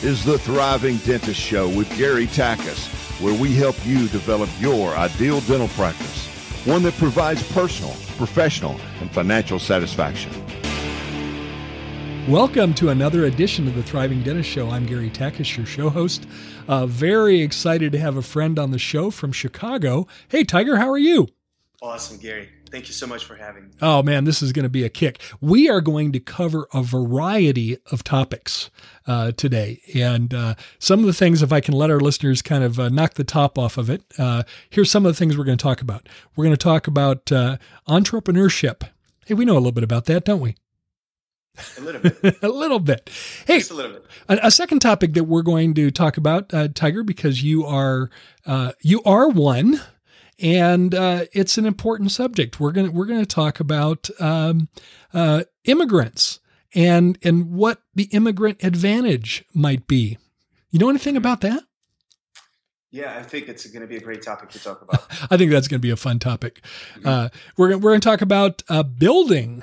is the Thriving Dentist Show with Gary Takis, where we help you develop your ideal dental practice, one that provides personal, professional, and financial satisfaction. Welcome to another edition of the Thriving Dentist Show. I'm Gary Takis, your show host. Very excited to have a friend on the show from Chicago. Hey, Tiger, how are you? Awesome, Gary. Thank you so much for having me. Oh, man, this is going to be a kick. We are going to cover a variety of topics today. And some of the things, if I can let our listeners kind of knock the top off of it, here's some of the things we're going to talk about. We're going to talk about entrepreneurship. Hey, we know a little bit about that, don't we? A little bit. A little bit. Hey, just a little bit. A second topic that we're going to talk about, Tiger, because you are one, and it's an important subject. We're going to talk about immigrants and what the immigrant advantage might be. You know anything about that? Yeah, I think it's going to be a great topic to talk about. I think that's going to be a fun topic. We're going to talk about building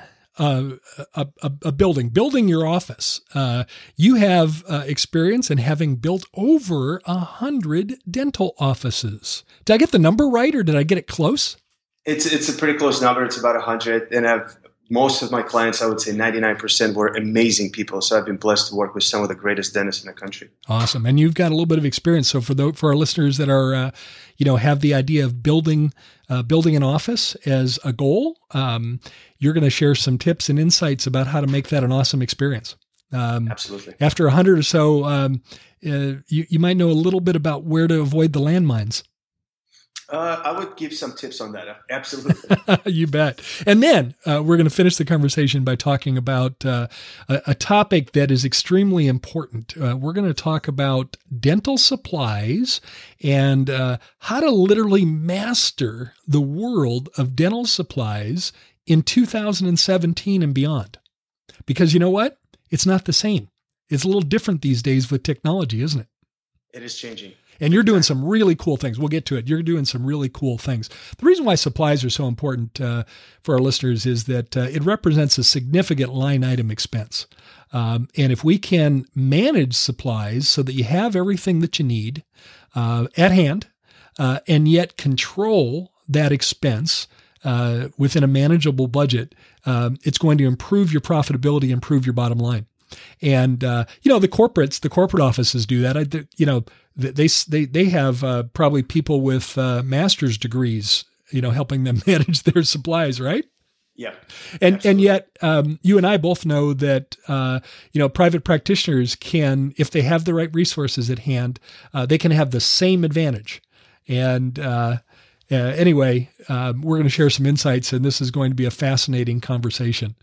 your office. You have experience in having built over 100 dental offices. Did I get the number right, or did I get it close? It's a pretty close number. It's about 100, and most of my clients, I would say 99%, were amazing people. So I've been blessed to work with some of the greatest dentists in the country. Awesome, and you've got a little bit of experience. So for our listeners that are have the idea of building an office as a goal, you're going to share some tips and insights about how to make that an awesome experience. Absolutely. After 100 or so, you might know a little bit about where to avoid the landmines. I would give some tips on that. Absolutely. You bet. And then we're going to finish the conversation by talking about a topic that is extremely important. We're going to talk about dental supplies and how to literally master the world of dental supplies in 2017 and beyond. Because you know what? It's not the same. It's a little different these days with technology, isn't it? It is changing. And you're doing some really cool things. We'll get to it. You're doing some really cool things. The reason why supplies are so important for our listeners is that it represents a significant line item expense. And if we can manage supplies so that you have everything that you need at hand, and yet control that expense within a manageable budget, it's going to improve your profitability, improve your bottom line. And, the corporate offices do that. They have probably people with master's degrees, helping them manage their supplies, right? Yeah. And yet, you and I both know that, private practitioners can, if they have the right resources at hand, they can have the same advantage. And, anyway, we're going to share some insights, and this is going to be a fascinating conversation.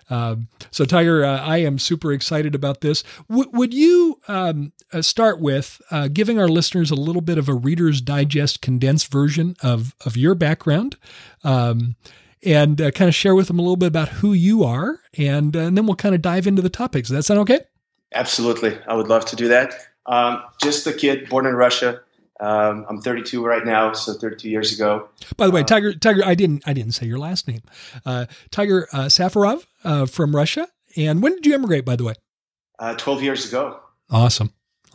So Tiger, I am super excited about this. Would you start with giving our listeners a little bit of a Reader's Digest condensed version of your background, and kind of share with them a little bit about who you are, and then we'll kind of dive into the topics. Does that sound okay? Absolutely. I would love to do that. Just a kid born in Russia. I'm 32 right now, so 32 years ago. By the way, Tiger, I didn't say your last name. Tiger Safarov from Russia. And when did you emigrate, by the way? 12 years ago. Awesome.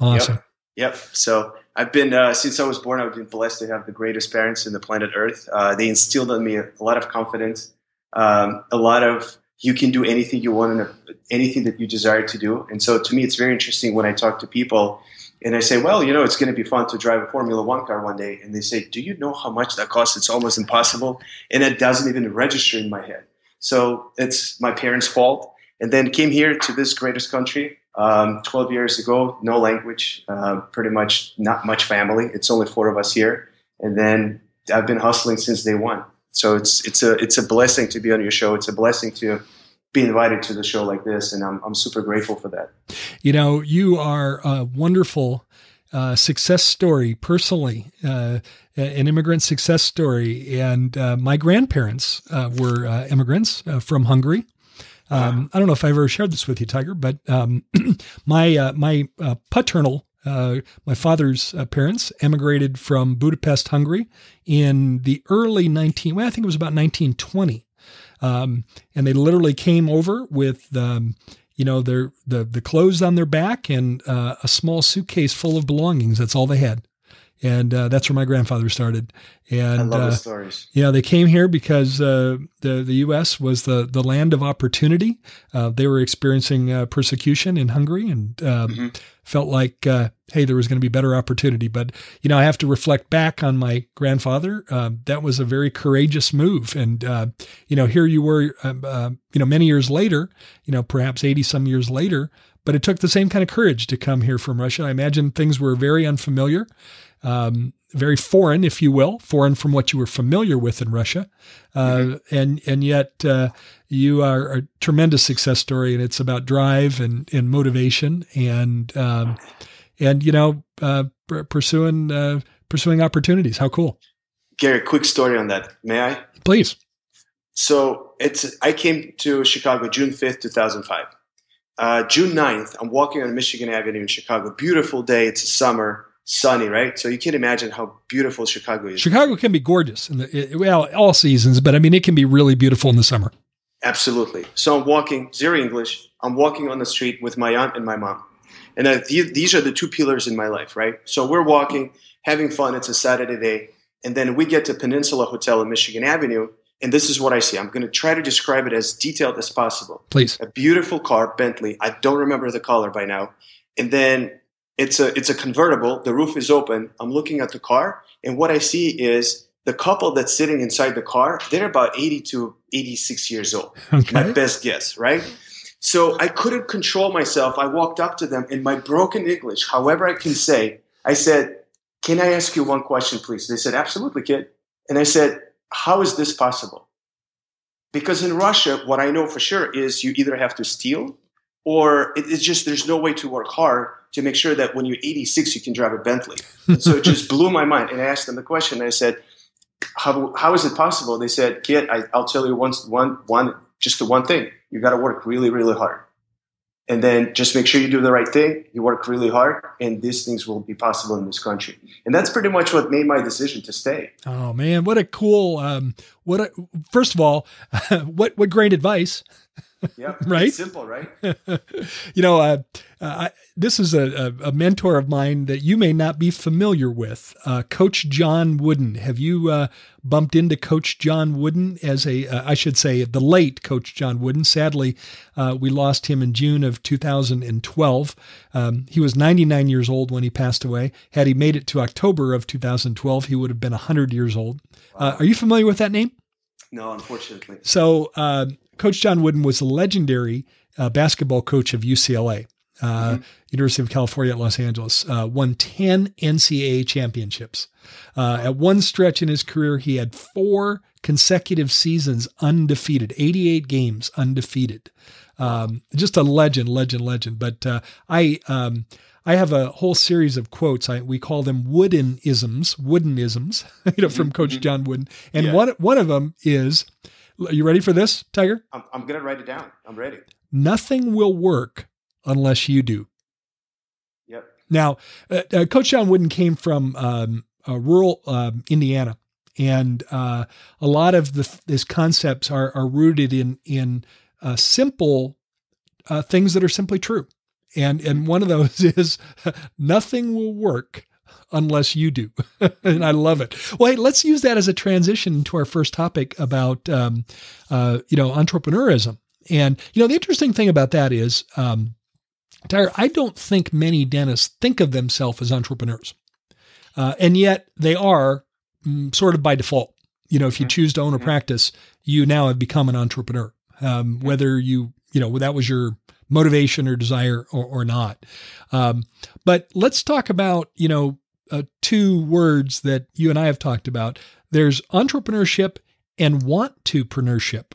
Yep. So I've been, since I was born, I've been blessed to have the greatest parents in the planet Earth. They instilled in me a lot of confidence, a lot of you can do anything you want and anything that you desire to do. And so to me, it's very interesting when I talk to people and I say, well, it's going to be fun to drive a Formula One car one day. And they say, do you know how much that costs? It's almost impossible. And it doesn't even register in my head. So it's my parents' fault. And then came here to this greatest country 12 years ago, no language, pretty much not much family. It's only 4 of us here. And then I've been hustling since day one. So it's a blessing to be on your show. It's a blessing to be invited to the show like this, and I'm super grateful for that. You are a wonderful success story personally, an immigrant success story. And my grandparents were immigrants from Hungary. I don't know if I ever shared this with you, Tiger, but my paternal, my father's parents emigrated from Budapest, Hungary in the early I think it was about 1920. And they literally came over with, the clothes on their back and a small suitcase full of belongings. That's all they had. And that's where my grandfather started. And I love the stories. They came here because the U.S. was the land of opportunity. They were experiencing persecution in Hungary and felt like, hey, there was going to be better opportunity. But, I have to reflect back on my grandfather. That was a very courageous move. And, here you were, many years later, perhaps 80 some years later, but it took the same kind of courage to come here from Russia. I imagine things were very unfamiliar. Very foreign, if you will, foreign from what you were familiar with in Russia. And yet you are a tremendous success story, and it's about drive and motivation and pursuing opportunities. How cool. Gary, quick story on that. May I? Please. So I came to Chicago June 5th, 2005. June 9th, I'm walking on Michigan Avenue in Chicago. Beautiful day. It's summer. Sunny, right? So you can imagine how beautiful Chicago is. Chicago can be gorgeous all seasons, but it can be really beautiful in the summer. Absolutely. So I'm walking, zero English. I'm walking on the street with my aunt and my mom. And these are the two pillars in my life, right? So we're walking, having fun. It's a Saturday day. And then we get to Peninsula Hotel on Michigan Avenue. And this is what I see. I'm going to try to describe it as detailed as possible. Please. A beautiful car, Bentley. I don't remember the color by now. And then it's a convertible. The roof is open. I'm looking at the car, and what I see is the couple that's sitting inside the car. They're about 80 to 86 years old. Okay. My best guess, right? So I couldn't control myself. I walked up to them in my broken English, however I can say. I said, "Can I ask you one question, please?" They said, "Absolutely, kid." And I said, "How is this possible?" Because in Russia, what I know for sure is you either have to steal, or it's just there's no way to work hard to make sure that when you're 86, you can drive a Bentley. And so it just blew my mind. And I asked them the question. I said, how is it possible? They said, "Kid, I'll tell you just the one thing. You got to work really, really hard. And then just make sure you do the right thing. You work really hard, and these things will be possible in this country." And that's pretty much what made my decision to stay. Oh, man, what a cool, first of all, what great advice. Yeah, right. Simple, right? This is a mentor of mine that you may not be familiar with, Coach John Wooden. Have you bumped into Coach John Wooden as I should say, the late Coach John Wooden? Sadly, we lost him in June of 2012. He was 99 years old when he passed away. Had he made it to October of 2012, he would have been 100 years old. Wow. Are you familiar with that name? No, unfortunately. So, Coach John Wooden was a legendary basketball coach of UCLA, University of California at Los Angeles, won 10 NCAA championships. At one stretch in his career, he had 4 consecutive seasons undefeated, 88 games undefeated. Just a legend. But I have a whole series of quotes. We call them Woodenisms, from Coach John Wooden. And one of them is, are you ready for this, Tiger? I'm going to write it down. I'm ready. Nothing will work unless you do. Yep. Now, Coach John Wooden came from rural Indiana, and a lot of his concepts are rooted in simple things that are simply true. And one of those is nothing will work unless you do. And I love it. Well, hey, let's use that as a transition to our first topic about, entrepreneurism. And, the interesting thing about that is, Tyler, I don't think many dentists think of themselves as entrepreneurs. And yet they are sort of by default. If you choose to own a practice, you now have become an entrepreneur, whether that was your motivation or desire or not. But let's talk about, 2 words that you and I have talked about. There's entrepreneurship and want-to-preneurship.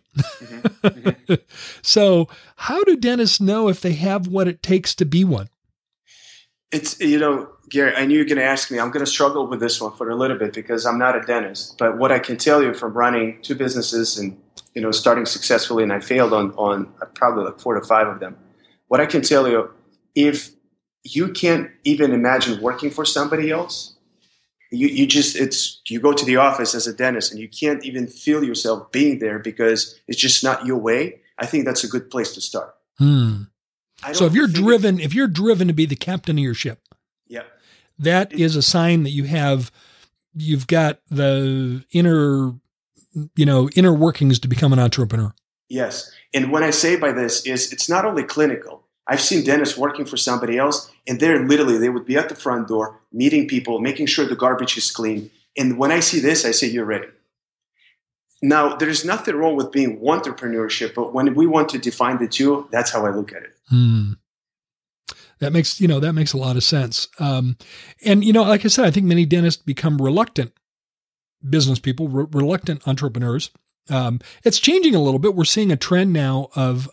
So how do dentists know if they have what it takes to be one? It's, Gary, I knew you were going to ask me. I'm going to struggle with this one for a little bit because I'm not a dentist. But what I can tell you from running 2 businesses and, starting successfully, and I failed on probably like 4 to 5 of them. What I can tell you, if you can't even imagine working for somebody else, you go to the office as a dentist and you can't even feel yourself being there because it's just not your way. I think that's a good place to start. So if you're driven to be the captain of your ship, yeah, that is a sign that you've got the inner workings to become an entrepreneur. Yes. And what I say by this is it's not only clinical. I've seen dentists working for somebody else, and they would be at the front door, meeting people, making sure the garbage is clean. And when I see this, I say, you're ready. Now, there's nothing wrong with being entrepreneurship, but when we want to define the two, that's how I look at it. That makes a lot of sense. And, like I said, I think many dentists become reluctant business people, reluctant entrepreneurs. It's changing a little bit. We're seeing a trend now of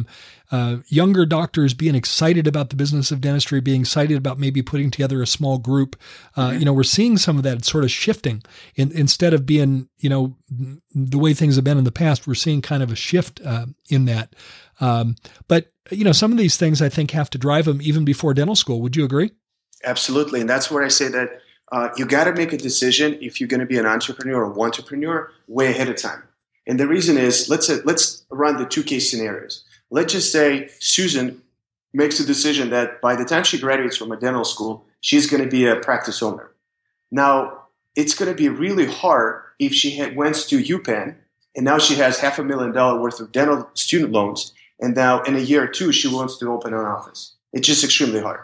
younger doctors being excited about the business of dentistry, being excited about maybe putting together a small group. We're seeing some of that sort of shifting instead of being, the way things have been in the past. We're seeing kind of a shift in that. But some of these things I think have to drive them even before dental school. Would you agree? Absolutely. And that's where I say that you got to make a decision if you're going to be an entrepreneur or entrepreneur way ahead of time. And the reason is, let's run the 2 case scenarios. Let's just say Susan makes a decision that by the time she graduates from a dental school, she's going to be a practice owner. Now, it's going to be really hard if she went to UPenn and now she has $500,000 worth of dental student loans, and now in a year or 2, she wants to open an office. It's just extremely hard.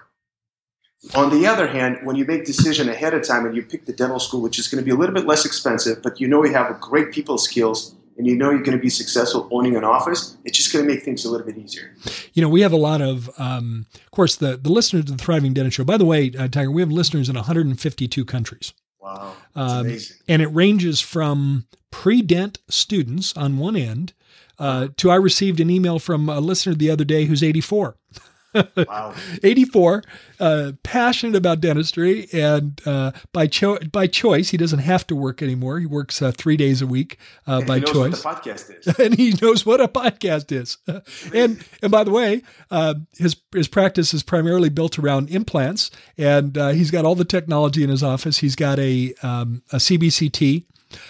On the other hand, when you make a decision ahead of time and you pick the dental school, which is going to be a little bit less expensive, but you have great people skills, and you're going to be successful owning an office, it's just going to make things a little bit easier. We have a lot of course, the listeners to the Thriving Dentist Show. By the way, Tiger, we have listeners in 152 countries. Wow, that's amazing. And it ranges from pre-dent students on one end to I received an email from a listener the other day who's 84. Wow. 84, passionate about dentistry, and by choice, he doesn't have to work anymore. He works 3 days a week by choice. What the podcast is. And he knows what a podcast is. And by the way, his practice is primarily built around implants, and he's got all the technology in his office. He's got a CBCT.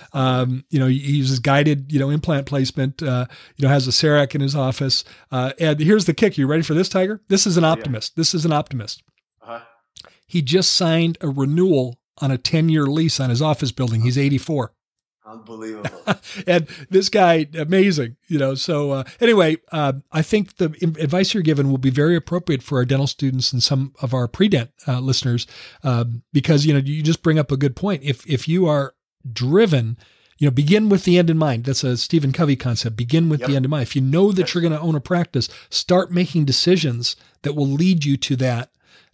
He uses guided, implant placement, has a CEREC in his office. And here's the kick. You ready for this, Tiger? This is an optimist. Yeah. This is an optimist. Uh-huh. He just signed a renewal on a 10-year lease on his office building. He's 84. Unbelievable. And this guy, amazing, so anyway, I think the advice you're given will be very appropriate for our dental students and some of our pre-dent listeners, because, you just bring up a good point. If you are driven, begin with the end in mind. That's a Stephen Covey concept. Begin with the end in mind. If you know that you're going to own a practice, start making decisions that will lead you to that,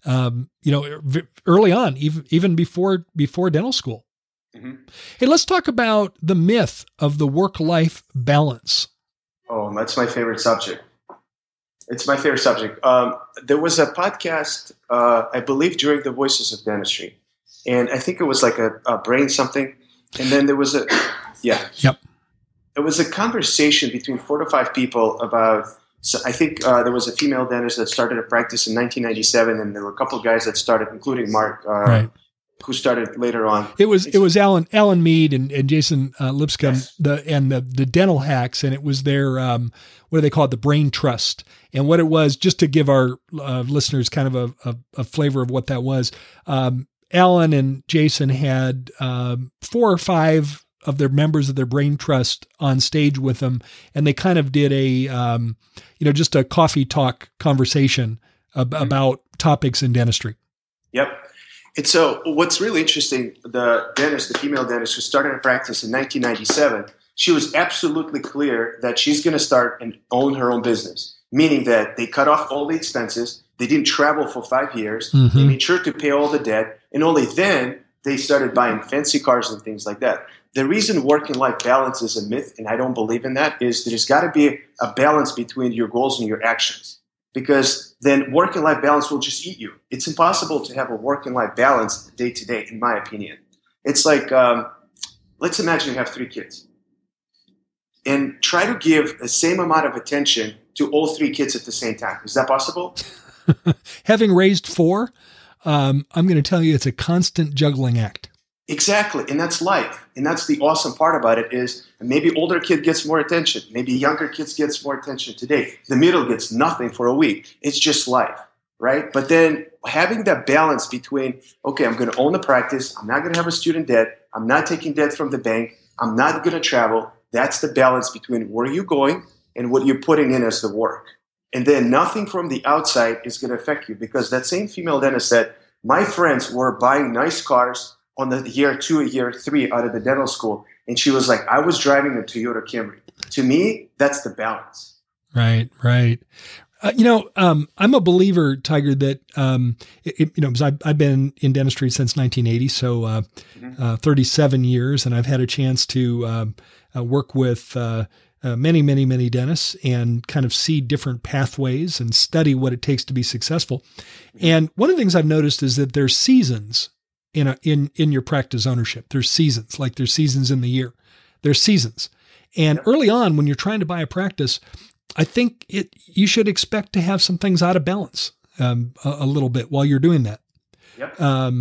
early on, even before dental school. Mm-hmm. Hey, let's talk about the myth of the work-life balance. Oh, that's my favorite subject. It's my favorite subject. There was a podcast, I believe, during the Voices of Dentistry, and I think it was like a brain something. And then there was It was a conversation between 4 to 5 people about, so I think there was a female dentist that started a practice in 1997, and there were a couple of guys that started, including Mark, who started later on. It was Alan Mead and Jason Lipscomb, yes. the dental hacks, and it was their what do they call it, the Brain Trust. And what it was, just to give our listeners kind of a flavor of what that was. Alan and Jason had 4 or 5 of their members of their Brain Trust on stage with them, and they kind of did a, just a coffee talk conversation about topics in dentistry. Yep. And so what's really interesting, the female dentist who started a practice in 1997, she was absolutely clear that she's going to start and own her own business, meaning that they cut off all the expenses. They didn't travel for 5 years. Mm-hmm. They made sure to pay all the debt. And only then they started buying fancy cars and things like that. The reason work-and-life balance is a myth, and I don't believe in that, is there's got to be a balance between your goals and your actions. Because then work and life balance will just eat you. It's impossible to have a work and life balance day to day, in my opinion. It's like, let's imagine you have 3 kids and try to give the same amount of attention to all 3 kids at the same time. Is that possible? Having raised 4, I'm going to tell you it's a constant juggling act. Exactly. And that's life. And that's the awesome part about it is maybe older kid gets more attention. Maybe younger kids gets more attention today. The middle gets nothing for a week. It's just life, right? But then having that balance between, okay, I'm going to own the practice. I'm not going to have a student debt. I'm not taking debt from the bank. I'm not going to travel. That's the balance between where you're going and what you're putting in as the work. And then nothing from the outside is going to affect you because that same female dentist said, my friends were buying nice cars on the year 2, year 3 out of the dental school. And she was like, I was driving a Toyota Camry. To me, that's the balance. Right, right. I'm a believer, Tiger, that, because I've been in dentistry since 1980, so 37 years, and I've had a chance to work with many, many, many dentists and kind of see different pathways and study what it takes to be successful. And one of the things I've noticed is that there's seasons in your practice ownership. There's seasons, like there's seasons in the year. There's seasons. And early on, when you're trying to buy a practice, I think you should expect to have some things out of balance a little bit while you're doing that. Yep.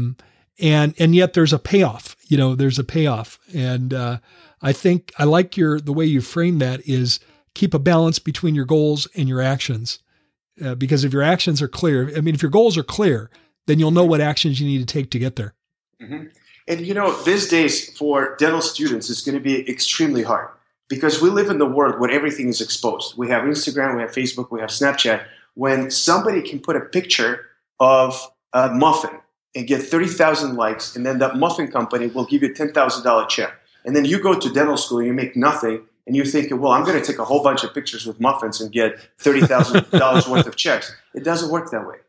And yet there's a payoff. There's a payoff. And I think I like the way you frame that is keep a balance between your goals and your actions. Because if your actions are clear, if your goals are clear, then you'll know what actions you need to take to get there. Mm-hmm. And these days for dental students, it's going to be extremely hard because we live in the world where everything is exposed. We have Instagram, we have Facebook, we have Snapchat. When somebody can put a picture of a muffin and get 30,000 likes, and then that muffin company will give you a $10,000 check. And then you go to dental school and you make nothing, and you're thinking, well, I'm going to take a whole bunch of pictures with muffins and get $30,000 worth of checks. It doesn't work that way.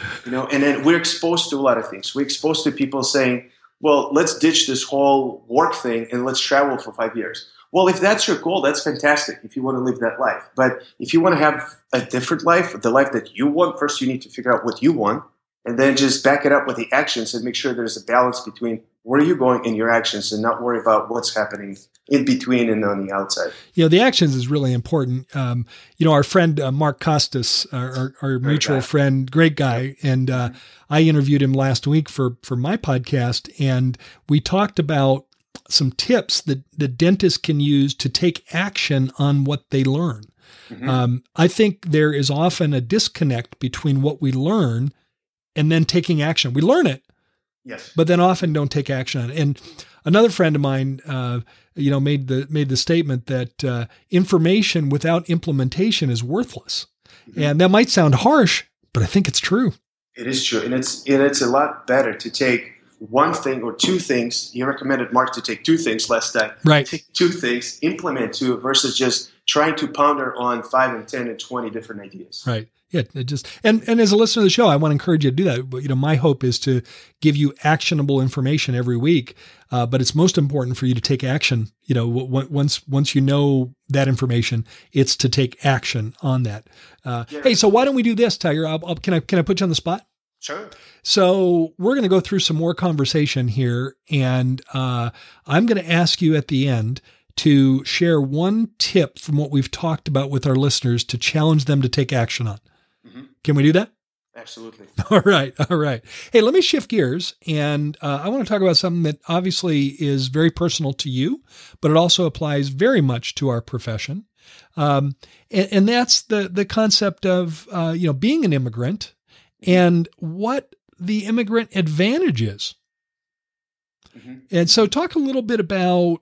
And then we're exposed to a lot of things. We're exposed to people saying, well, let's ditch this whole work thing and let's travel for 5 years. Well, if that's your goal, that's fantastic if you want to live that life. But if you want to have a different life, the life that you want, first you need to figure out what you want and then just back it up with the actions and make sure there's a balance between where you're going in your actions and not worry about what's happening in between and on the outside. The actions is really important. Our friend, Mark Costas, our mutual friend, great guy. And I interviewed him last week for my podcast. And we talked about some tips that the dentists can use to take action on what they learn. Mm-hmm. I think there is often a disconnect between what we learn and then taking action. We learn it. Yes. But then often don't take action on it. And another friend of mine, made the statement that information without implementation is worthless. Mm-hmm. And that might sound harsh, but I think it's true. It is true. And it's a lot better to take one thing or two things. You recommended Mark to take 2 things last time. Right. Take 2 things, implement 2 versus just trying to ponder on 5 and 10 and 20 different ideas. Right. Yeah, and as a listener of the show, I want to encourage you to do that. But, my hope is to give you actionable information every week. But it's most important for you to take action. Once you know that information, it's to take action on that. Hey, so why don't we do this, Tiger? Can I put you on the spot? Sure. So we're going to go through some more conversation here, and I'm going to ask you at the end to share one tip from what we've talked about with our listeners to challenge them to take action on. Mm-hmm. Can we do that? Absolutely. All right. Hey, let me shift gears, and I want to talk about something that obviously is very personal to you, but it also applies very much to our profession. And that's the concept of, being an immigrant and what the immigrant advantage is. Mm-hmm. And so talk a little bit about,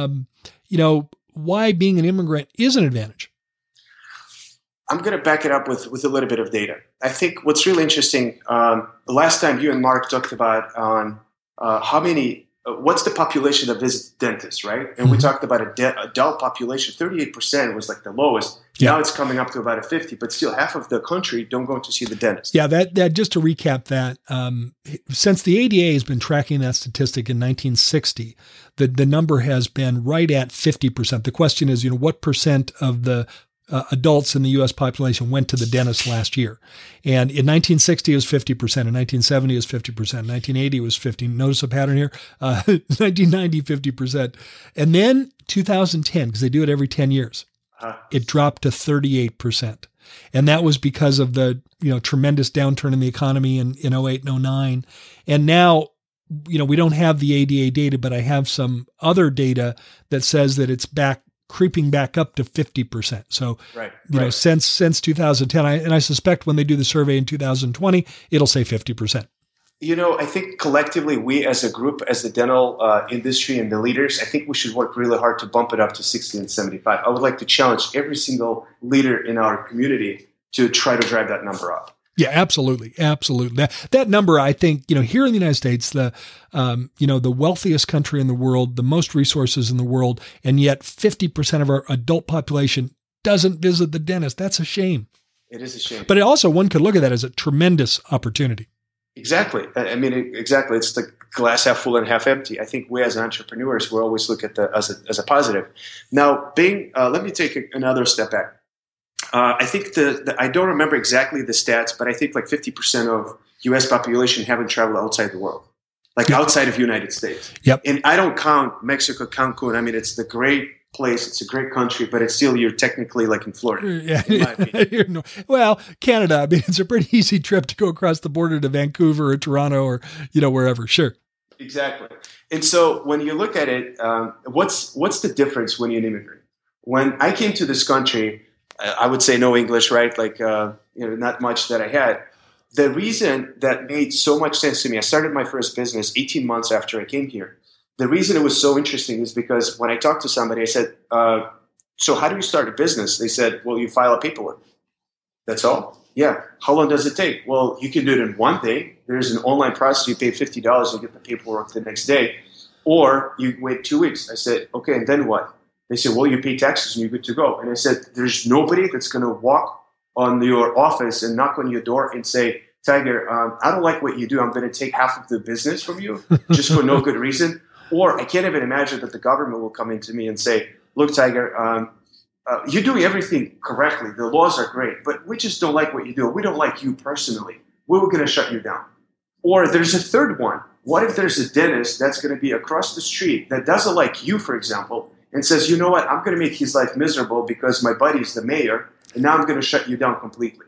why being an immigrant is an advantage. I'm going to back it up with a little bit of data. I think what's really interesting, the last time you and Mark talked about on what's the population that visits dentists, right? And we talked about adult population, 38% was like the lowest. Yeah. Now it's coming up to about a 50, but still half of the country don't go to see the dentist. Yeah, that just to recap that, since the ADA has been tracking that statistic in 1960, the number has been right at 50%. The question is, what percent of the adults in the U.S. population went to the dentist last year? And in 1960, it was 50%. In 1970, it was 50%. In 1980, it was 50%. Notice a pattern here. 1990, 50%. And then 2010, because they do it every 10 years, it dropped to 38%. And that was because of the tremendous downturn in the economy in 08 and 09. And now we don't have the ADA data, but I have some other data that says that it's creeping back up to 50%. So, since 2010, and I suspect when they do the survey in 2020, it'll say 50%. I think collectively, we as a group, as the dental industry and the leaders, I think we should work really hard to bump it up to 60 and 75. I would like to challenge every single leader in our community to try to drive that number up. Yeah, absolutely. Absolutely. That number, I think, here in the United States, the wealthiest country in the world, the most resources in the world, and yet 50% of our adult population doesn't visit the dentist. That's a shame. It is a shame. But one could look at that as a tremendous opportunity. Exactly. I mean, exactly. It's the glass half full and half empty. I think we as entrepreneurs, we always look at as a positive. Now, let me take another step back. I think I don't remember exactly the stats, but I think like 50% of U.S. population haven't traveled outside the world, like outside of United States. Yep. And I don't count Mexico, Cancun. I mean, it's the great place. It's a great country, but it's still, you're technically like in Florida. Yeah. In my opinion. Well, Canada, I mean, it's a pretty easy trip to go across the border to Vancouver or Toronto or, wherever. Sure. Exactly. And so when you look at it, what's the difference when you're an immigrant? When I came to this country, I would say no English, right? Like, not much that I had. The reason that made so much sense to me, I started my first business 18 months after I came here. The reason it was so interesting is because when I talked to somebody, I said, so how do you start a business? They said, well, you file a paperwork. That's all? Yeah. How long does it take? Well, you can do it in one day. There's an online process. You pay $50 and get the paperwork the next day. Or you wait 2 weeks. I said, okay, and then what? They said, well, you pay taxes and you're good to go. And I said, there's nobody that's going to walk on your office and knock on your door and say, Tiger, I don't like what you do. I'm going to take half of the business from you just for no good reason. Or I can't even imagine that the government will come into me and say, look, Tiger, you're doing everything correctly. The laws are great, but we just don't like what you do. We don't like you personally. We're going to shut you down. Or there's a third one. What if there's a dentist that's going to be across the street that doesn't like you, for example, and says, you know what, I'm going to make his life miserable because my buddy's the mayor, and now I'm going to shut you down completely.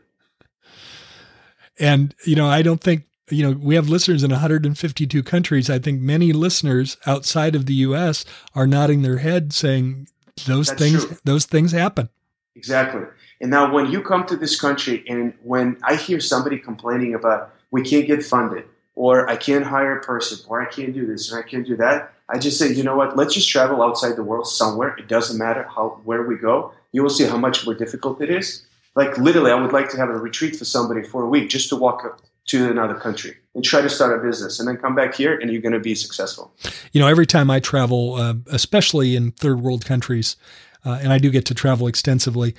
And, I don't think, we have listeners in 152 countries. I think many listeners outside of the U.S. are nodding their head saying those things happen. Exactly. And now when you come to this country and when I hear somebody complaining about we can't get funded or I can't hire a person or I can't do this or I can't do that, I just say, you know what, let's just travel outside the world somewhere. It doesn't matter where we go. You will see how much more difficult it is. Like literally, I would like to have a retreat for somebody for a week just to walk up to another country and try to start a business and then come back here and you're going to be successful. Every time I travel, especially in third world countries, and I do get to travel extensively,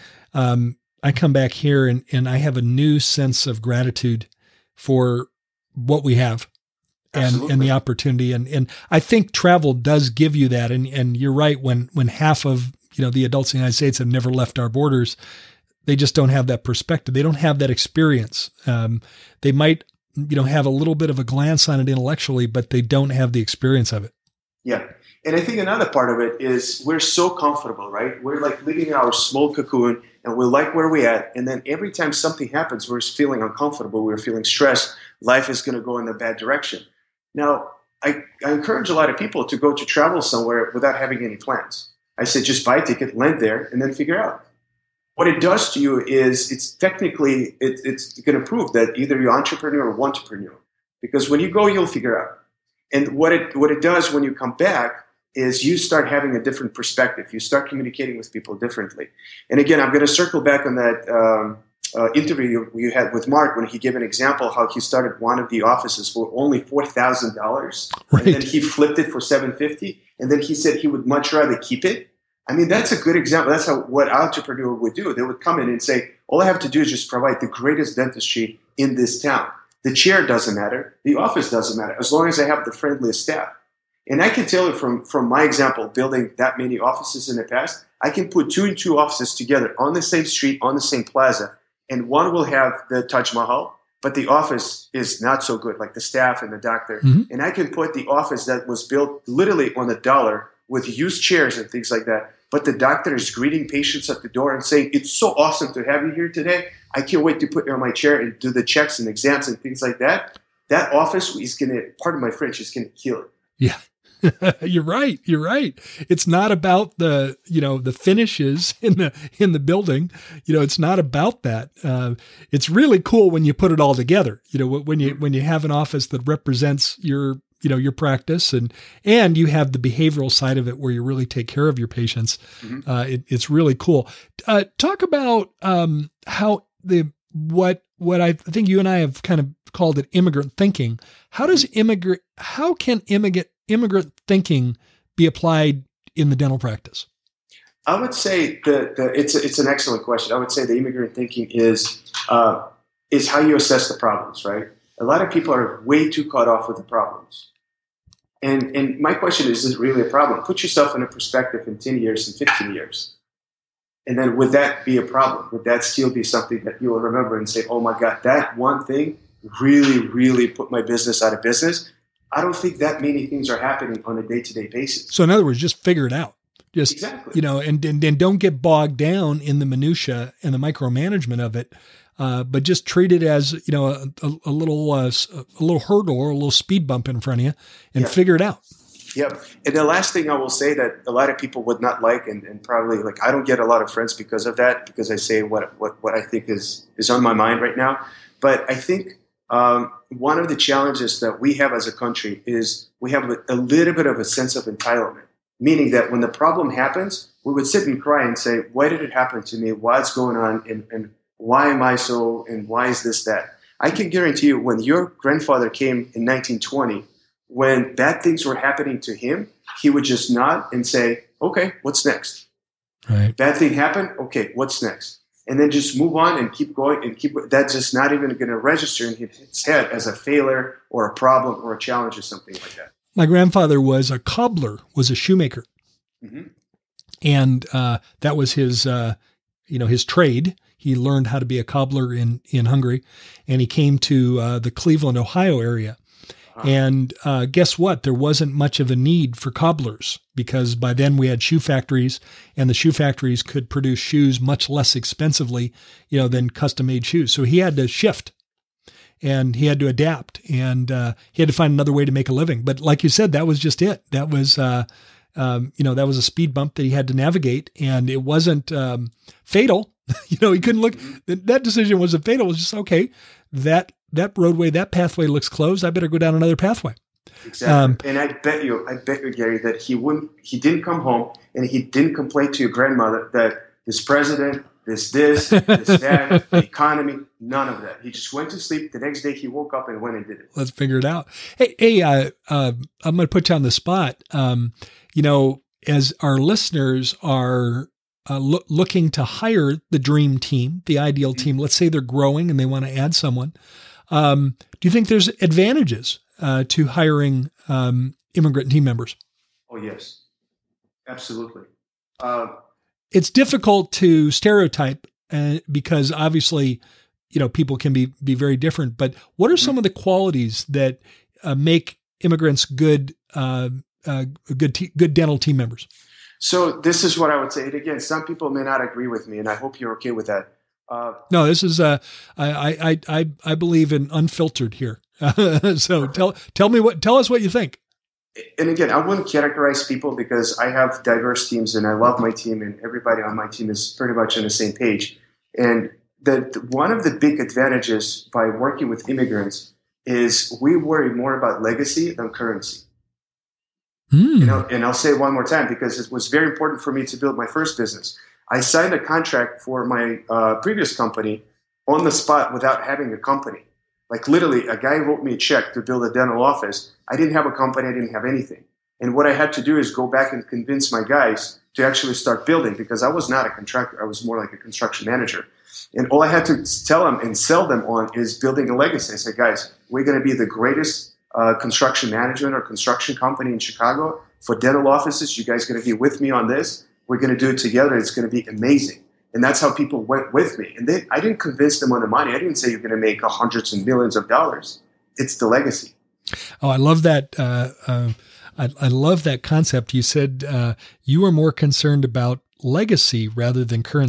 I come back here and I have a new sense of gratitude for what we have. And the opportunity. And I think travel does give you that. And you're right, when half of, the adults in the United States have never left our borders, they just don't have that perspective. They don't have that experience. They might, have a little bit of a glance on it intellectually, but they don't have the experience of it. Yeah. And I think another part of it is we're so comfortable, right? We're like living in our small cocoon and we like where we're at. And then every time something happens, we're feeling uncomfortable. We're feeling stressed. Life is going to go in a bad direction. Now, I encourage a lot of people to go to travel somewhere without having any plans. I said, just buy a ticket, land there, and then figure out. What it does to you is it's technically, it's going to prove that either you're entrepreneur or entrepreneur. Because when you go, you'll figure out. And what it does when you come back is you start having a different perspective. You start communicating with people differently. And again, I'm going to circle back on that interview you had with Mark when he gave an example how he started one of the offices for only $4,000, right. And then he flipped it for $750, and then he said he would much rather keep it. I mean, that's a good example. That's what an entrepreneur would do. They would come in and say, all I have to do is just provide the greatest dentistry in this town. The chair doesn't matter. The office doesn't matter, as long as I have the friendliest staff. And I can tell you from my example, building that many offices in the past, I can put 2 and 2 offices together on the same street, on the same plaza, and one will have the Taj Mahal, but the office is not so good, like the staff and the doctor. Mm-hmm. And I can put the office that was built literally on the dollar with used chairs and things like that. But the doctor is greeting patients at the door and saying, it's so awesome to have you here today. I can't wait to put you on my chair and do the checks and exams and things like that. that office is going to, pardon my French, is going to kill it. Yeah. You're right. You're right. It's not about the, the finishes in the building. It's not about that. It's really cool when you put it all together. When you have an office that represents your practice and you have the behavioral side of it where you really take care of your patients. Mm-hmm. It's really cool. Talk about how what I think you and I have kind of called it immigrant thinking. How can immigrant thinking be applied in the dental practice? I would say it's an excellent question. I would say the immigrant thinking is how you assess the problems, right? A lot of people are way too caught off with the problems. And my question is it really a problem? Put yourself in a perspective in 10 years and 15 years. And then would that be a problem? Would that still be something that you will remember and say, oh my God, that one thing really, really put my business out of business? I don't think that many things are happening on a day-to-day basis. So in other words, just figure it out. Just, exactly. And don't get bogged down in the minutia and the micromanagement of it. But just treat it as, a little hurdle or a little speed bump in front of you and figure it out. Yep. And the last thing I will say that a lot of people would not like, and probably I don't get a lot of friends because of that, because I say what I think is on my mind right now. But I think one of the challenges that we have as a country is we have a little bit of a sense of entitlement, meaning that when the problem happens, we would sit and cry and say, why did it happen to me? What's going on? And why am I so, and why is this that? I can guarantee you when your grandfather came in 1920, when bad things were happening to him, he would just nod and say, okay, what's next? Right. Bad thing happened? Okay, what's next? And then just move on and keep going and that's just not even going to register in his head as a failure or a problem or a challenge or something like that. My grandfather was a cobbler, was a shoemaker. Mm-hmm. And that was his trade. He learned how to be a cobbler in Hungary, and he came to the Cleveland, Ohio area. And guess what? There wasn't much of a need for cobblers because by then we had shoe factories, and the shoe factories could produce shoes much less expensively, than custom-made shoes. So he had to shift, and he had to adapt, and he had to find another way to make a living. But like you said, that was just it. That was, that was a speed bump that he had to navigate, and it wasn't fatal. He couldn't look. That decision wasn't fatal. It was just okay. That roadway, that pathway looks closed. I better go down another pathway. Exactly. And I bet you, Gary, that he didn't come home and he didn't complain to your grandmother that this president, this, that, the economy, none of that. He just went to sleep. The next day he woke up and went and did it. Let's figure it out. Hey, I'm going to put you on the spot. As our listeners are looking to hire the dream team, the ideal team, let's say they're growing and they want to add someone. Do you think there's advantages to hiring immigrant team members? Oh, yes, absolutely. It's difficult to stereotype because obviously, people can be very different. But what are some of the qualities that make immigrants good dental team members? So this is what I would say. And again, some people may not agree with me, and I hope you're okay with that. No, this is I believe in unfiltered here. So tell us what you think. And again, I wouldn't categorize people because I have diverse teams and I love my team and everybody on my team is pretty much on the same page. And one of the big advantages by working with immigrants is we worry more about legacy than currency. And I'll say it one more time because it was very important for me to build my first business. I signed a contract for my previous company on the spot without having a company. Like literally, a guy wrote me a check to build a dental office. I didn't have a company. I didn't have anything. And what I had to do is go back and convince my guys to actually start building because I was not a contractor. I was more like a construction manager. And all I had to tell them and sell them on is building a legacy. I said, guys, we're going to be the greatest construction management or construction company in Chicago for dental offices. You guys are going to be with me on this. We're going to do it together. It's going to be amazing. And that's how people went with me. And then I didn't convince them on the money. I didn't say you're going to make hundreds and millions of dollars. It's the legacy. Oh, I love that. I love that concept. You said you were more concerned about legacy rather than currency.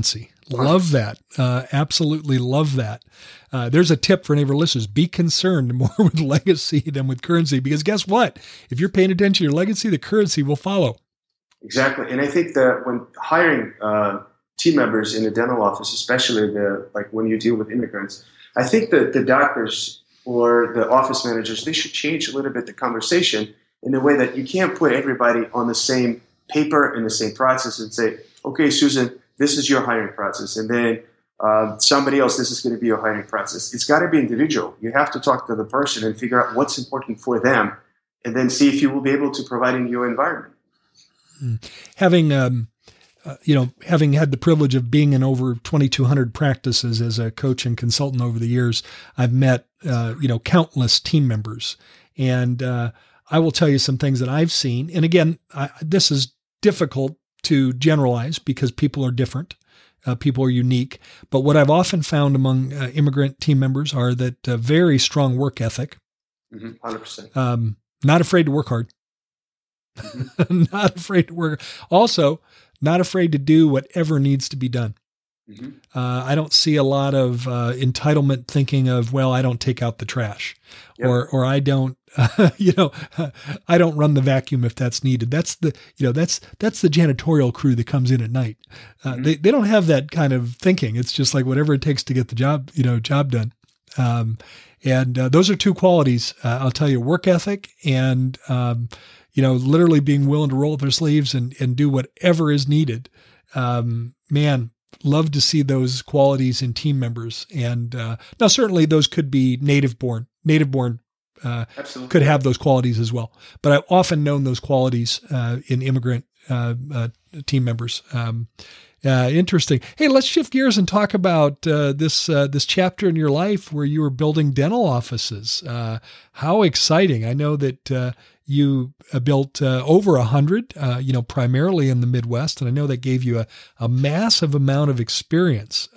Love that. Absolutely love that. There's a tip for any of our listeners. Be concerned more with legacy than with currency, because guess what? If you're paying attention to your legacy, the currency will follow. Exactly. And I think that when hiring team members in a dental office, especially when you deal with immigrants, I think that the doctors or the office managers, they should change a little bit the conversation in a way that you can't put everybody on the same paper and the same process and say, okay, Susan, this is your hiring process. And then somebody else, this is going to be your hiring process. It's got to be individual. You have to talk to the person and figure out what's important for them, and then see if you will be able to provide in your environment. Having had the privilege of being in over 2,200 practices as a coach and consultant over the years, I've met, countless team members. And I will tell you some things that I've seen. And again, this is difficult to generalize because people are different. People are unique. But what I've often found among immigrant team members are that very strong work ethic. 100%. Not afraid to work hard. Mm-hmm. Not afraid to work. Also, not afraid to do whatever needs to be done. Mm-hmm. I don't see a lot of entitlement thinking of, well, I don't take out the trash, yep. or I don't, I don't run the vacuum if that's needed. That's the janitorial crew that comes in at night. Mm-hmm. They don't have that kind of thinking. It's just like whatever it takes to get the job done. And those are two qualities. I'll tell you, work ethic and, literally being willing to roll up their sleeves and do whatever is needed. Man, love to see those qualities in team members. And now certainly those could be native born could have those qualities as well. But I've often known those qualities in immigrant team members. Interesting. Hey, let's shift gears and talk about this chapter in your life where you were building dental offices. How exciting. I know that you built over 100, primarily in the Midwest, and I know that gave you a massive amount of experience.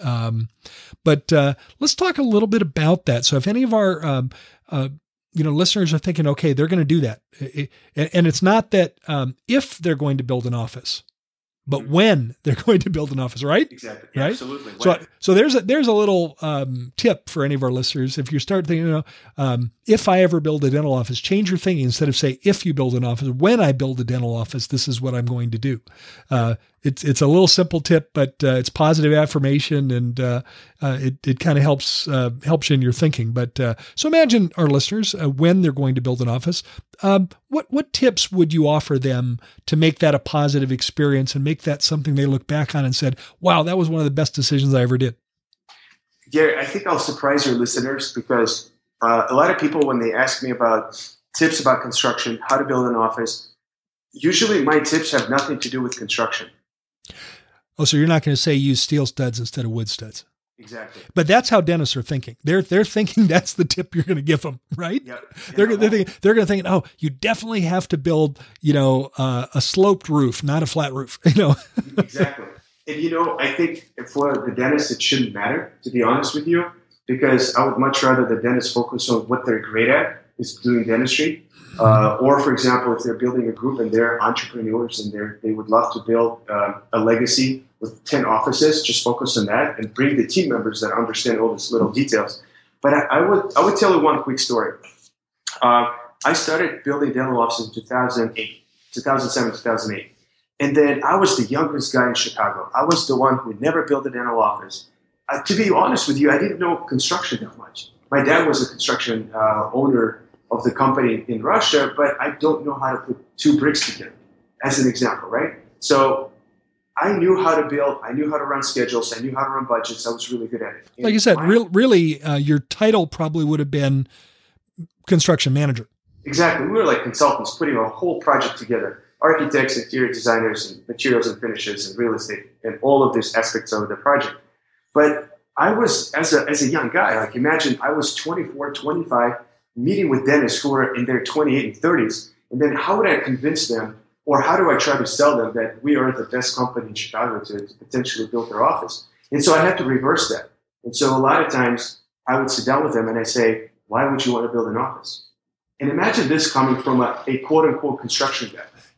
But let's talk a little bit about that. So if any of our listeners are thinking, okay, they're going to do that, and it's not that if they're going to build an office, but when they're going to build an office, right? Exactly. Yeah, right? Absolutely. So there's a little tip for any of our listeners. If you start thinking, if I ever build a dental office, change your thinking. Instead of say, if you build an office, when I build a dental office, this is what I'm going to do. It's a little simple tip, but it's positive affirmation, and it kind of helps you in your thinking. But so imagine our listeners when they're going to build an office. What tips would you offer them to make that a positive experience and make that something they look back on and said, "Wow, that was one of the best decisions I ever did"? Gary, I think I'll surprise your listeners because a lot of people, when they ask me about tips about construction, how to build an office, usually my tips have nothing to do with construction. Oh, so you're not going to say use steel studs instead of wood studs. Exactly. But that's how dentists are thinking. They're thinking that's the tip you're going to give them, right? Yep. They're going to think, oh, you definitely have to build, a sloped roof, not a flat roof. Exactly. And I think for the dentist, it shouldn't matter, to be honest with you, because I would much rather the dentist focus on what they're great at, is doing dentistry. Or, for example, if they're building a group and they're entrepreneurs and they would love to build a legacy with 10 offices, just focus on that and bring the team members that understand all these little details. But I would tell you one quick story. I started building dental offices in 2007, 2008. And then I was the youngest guy in Chicago. I was the one who never built a dental office. To be honest with you, I didn't know construction that much. My dad was a construction owner of the company in Russia, but I don't know how to put two bricks together, as an example, right? So I knew how to build, I knew how to run schedules, I knew how to run budgets, I was really good at it. And like you said, really, your title probably would have been construction manager. Exactly. We were like consultants putting a whole project together, architects, interior designers, and materials and finishes, and real estate, and all of these aspects of the project. But I was, as a young guy, like imagine I was 24, 25, meeting with dentists who are in their 28 and 30s, and then how would I convince them, or how do I try to sell them that we are the best company in Chicago to potentially build their office? And so I had to reverse that. And so a lot of times I would sit down with them and I say, why would you want to build an office? And imagine this coming from a quote-unquote construction guy.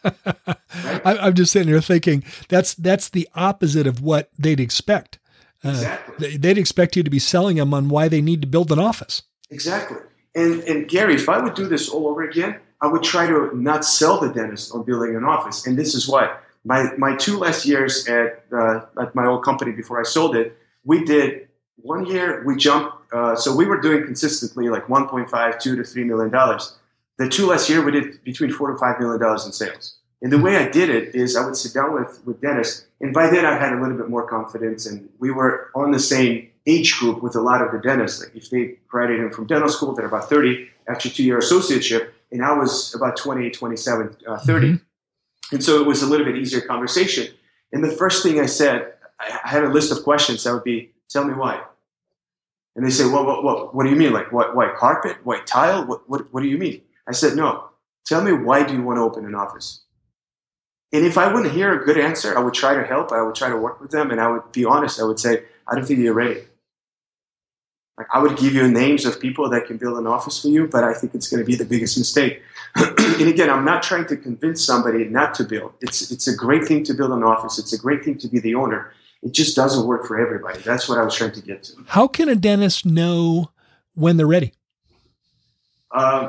Right? I'm just sitting here thinking that's the opposite of what they'd expect. Exactly. They'd expect you to be selling them on why they need to build an office. Exactly. And Gary, if I would do this all over again, I would try to not sell the dentist on building an office. And this is why. My 2 last years at my old company before I sold it, we did 1 year, we jumped. So we were doing consistently like $1.5, $2 to $3 million. The 2 last year, we did between $4 to $5 million in sales. And the way I did it is I would sit down with dentists. And by then I had a little bit more confidence, and we were on the same age group with a lot of the dentists. Like if they graduated from dental school, they're about 30 after 2-year associateship. And I was about 28, 27, 30. Mm-hmm. And so it was a little bit easier conversation. And the first thing I said, I had a list of questions that would be, tell me why. And they say, well, what do you mean? Like white carpet, white tile? What do you mean? I said, no, tell me, why do you want to open an office? And if I wouldn't hear a good answer, I would try to help. I would try to work with them. And I would be honest. I would say, I don't think you're ready. Like, I would give you names of people that can build an office for you, but I think it's going to be the biggest mistake. And again, I'm not trying to convince somebody not to build. It's a great thing to build an office. It's a great thing to be the owner. It just doesn't work for everybody. That's what I was trying to get to. How can a dentist know when they're ready? I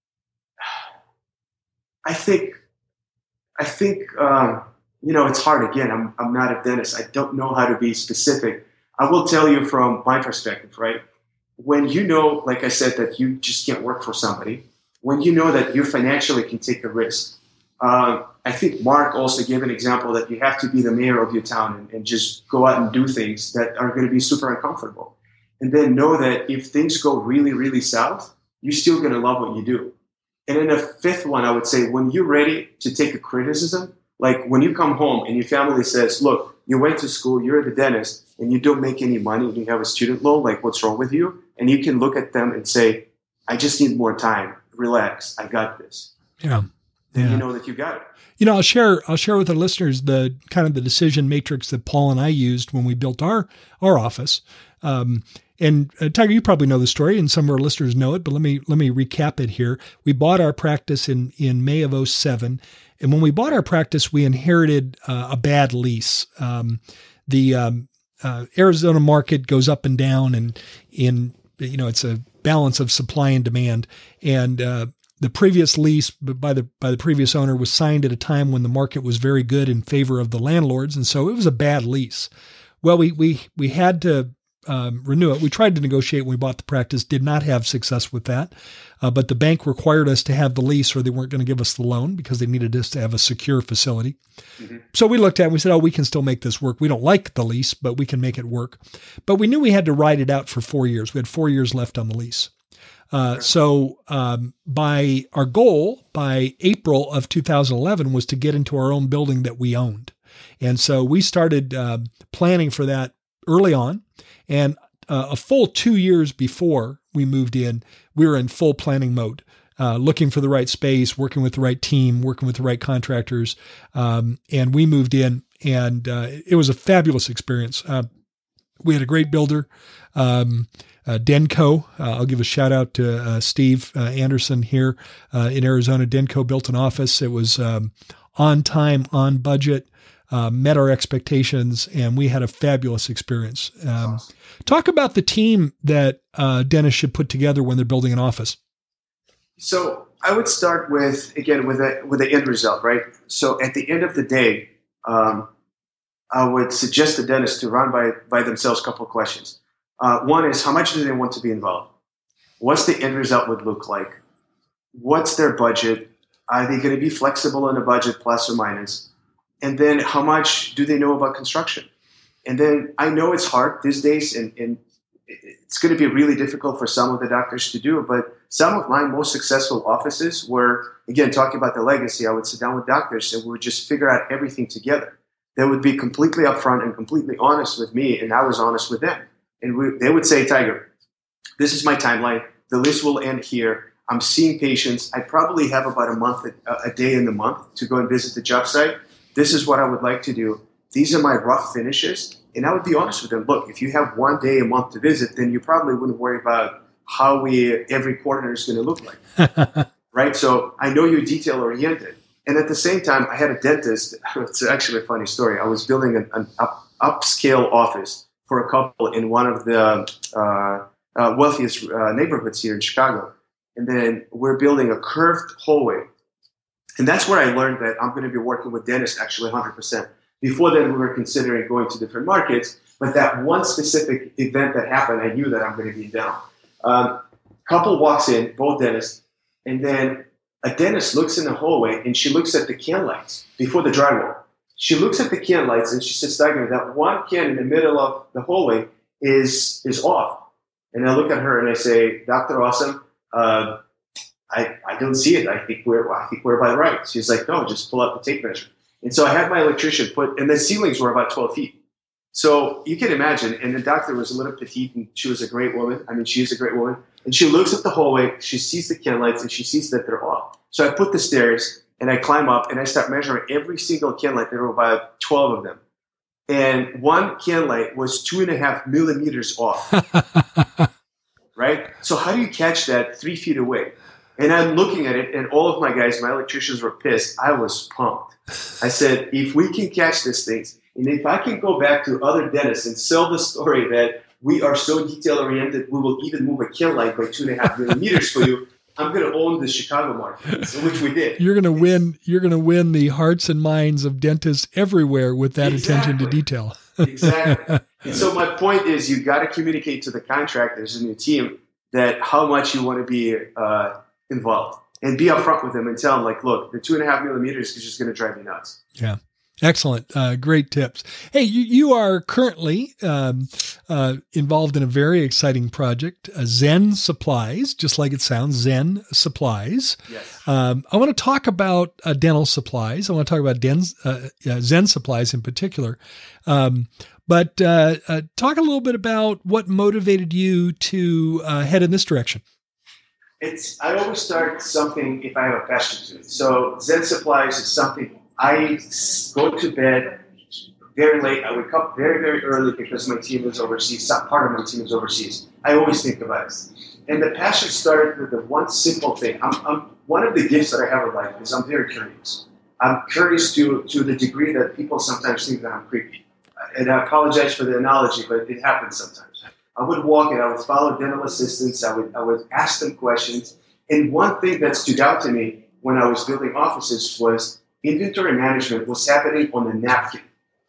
think it's hard. Again, I'm not a dentist. I don't know how to be specific. I will tell you from my perspective, right? When you know, like I said, that you just can't work for somebody, when you know that you financially can take a risk. I think Mark also gave an example that you have to be the mayor of your town and just go out and do things that are going to be super uncomfortable. And then know that if things go really, really south, you're still going to love what you do. And then the fifth one, I would say, when you're ready to take a criticism, like when you come home and your family says, look, you went to school, you're the dentist, and you don't make any money, and you have a student loan, like what's wrong with you? And you can look at them and say, I just need more time. Relax. I got this. Yeah. And you know that you got it. You know, I'll share with the listeners the kind of the decision matrix that Paul and I used when we built our office. And Tiger, you probably know the story, and some of our listeners know it, but let me recap it here. We bought our practice in May of 2007, and when we bought our practice, we inherited a bad lease. The Arizona market goes up and down, and it's a balance of supply and demand. And the previous lease by the previous owner was signed at a time when the market was very good in favor of the landlords, and so it was a bad lease. Well, we had to renew it. We tried to negotiate when we bought the practice, did not have success with that. But the bank required us to have the lease or they weren't going to give us the loan because they needed us to have a secure facility. Mm-hmm. So we looked at it and we said, we can still make this work. We don't like the lease, but we can make it work. But we knew we had to ride it out for 4 years. We had 4 years left on the lease. So by our goal by April of 2011 was to get into our own building that we owned. And so we started planning for that early on. And a full 2 years before we moved in, we were in full planning mode, looking for the right space, working with the right team, working with the right contractors. And we moved in, and it was a fabulous experience. We had a great builder, Denco. I'll give a shout out to Steve Anderson here in Arizona. Denco built an office. It was on time, on budget. Met our expectations, and we had a fabulous experience. Awesome. Talk about the team that dentists should put together when they're building an office. So I would start with the end result, right? So at the end of the day, I would suggest the dentist to run by themselves a couple of questions. One is, how much do they want to be involved? What's the end result would look like? What's their budget? Are they going to be flexible on the budget, plus or minus? And then how much do they know about construction? And then I know it's hard these days, and it's going to be really difficult for some of the doctors to do, but some of my most successful offices were, again, talking about the legacy, I would sit down with doctors and we would just figure out everything together. They would be completely upfront and completely honest with me, and I was honest with them. And they would say, Tiger, this is my timeline. The list will end here. I'm seeing patients. I probably have about a day in the month to go and visit the job site. This is what I would like to do. These are my rough finishes. And I would be honest with them. Look, if you have 1 day a month to visit, then you probably wouldn't worry about how every corner is going to look like. Right? So I know you're detail oriented. And at the same time, I had a dentist. It's actually a funny story. I was building an upscale office for a couple in one of the wealthiest neighborhoods here in Chicago. And then we're building a curved hallway. And that's where I learned that I'm going to be working with dentists actually 100%. Before then, we were considering going to different markets. But that one specific event that happened, I knew that I'm going to be down. Couple walks in, both dentists, and then a dentist looks in the hallway and she looks at the can lights before the drywall. She looks at the can lights and she says, Tiger, that one can in the middle of the hallway is off. And I look at her and I say, Dr. Awesome, I don't see it. I think we're by the right. She's like, no, just pull out the tape measure. And so I had my electrician and the ceilings were about 12 feet. So you can imagine, and the doctor was a little petite and she was a great woman. I mean, she is a great woman. And she looks at the hallway, she sees the can lights and she sees that they're off. So I put the stairs and I climb up and I start measuring every single can light. There were about 12 of them. And one can light was 2.5 millimeters off. Right? So how do you catch that 3 feet away? And I'm looking at it, and all of my guys, my electricians were pissed. I was pumped. I said, if we can catch these things, and if I can go back to other dentists and sell the story that we are so detail-oriented, we will even move a can light by 2.5 millimeters for you, I'm going to own the Chicago market, which we did. You're going to win the hearts and minds of dentists everywhere with that attention to detail. Exactly. And so my point is, you got to communicate to the contractors in your team that how much you want to be involved, and be upfront with them and tell them, like, look, the 2.5 millimeters is just going to drive me nuts. Yeah. Excellent. Great tips. Hey, you are currently involved in a very exciting project, Zen Supplies, just like it sounds, Zen Supplies. Yes. I want to talk about dental supplies. I want to talk about Zen Supplies in particular. But talk a little bit about what motivated you to head in this direction. I always start something if I have a passion to it. So Zen Supplies is something I go to bed very late. I wake up very, very early because my team is overseas. Some part of my team is overseas. I always think about it. And the passion started with the one simple thing. I'm one of the gifts that I have in life is I'm very curious. I'm curious to the degree that people sometimes think that I'm creepy. And I apologize for the analogy, but it happens sometimes. I would walk and I would follow dental assistants. I would ask them questions. And one thing that stood out to me when I was building offices was inventory management was happening on the napkin.